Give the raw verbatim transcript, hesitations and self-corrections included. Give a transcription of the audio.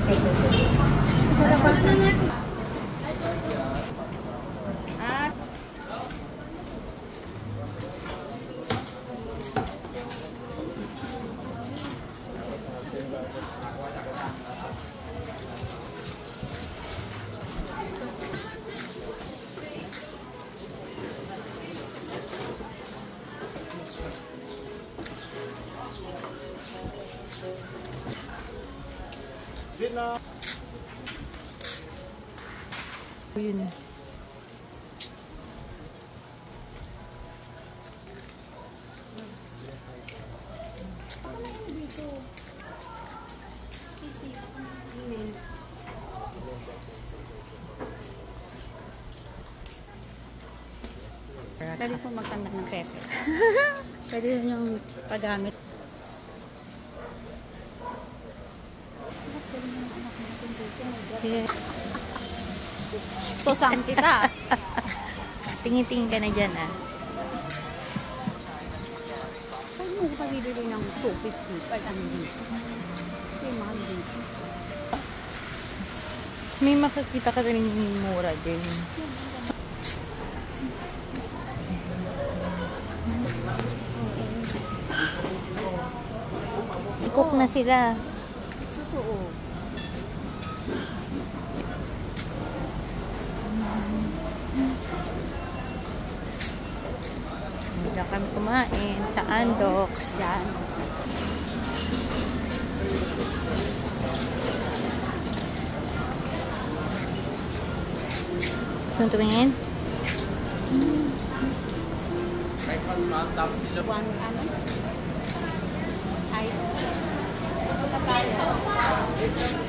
Vietnam. Yun. Pwede po magtanda ng pepe. Pwede yun yung paggamit. Susang kita. Tingin-tingin ka na dyan, ah. Pwede mo pabibili ng two piece dito. Ay, ano dito. May mahal dito. May makakita ka rin mura din. Cook na sila. Oo. Hindi lang kami kumain sa Andox. Yan. Gusto mo tumingin? Breakfast ma'am, top sila. One, ano? Ice. Wala tayo.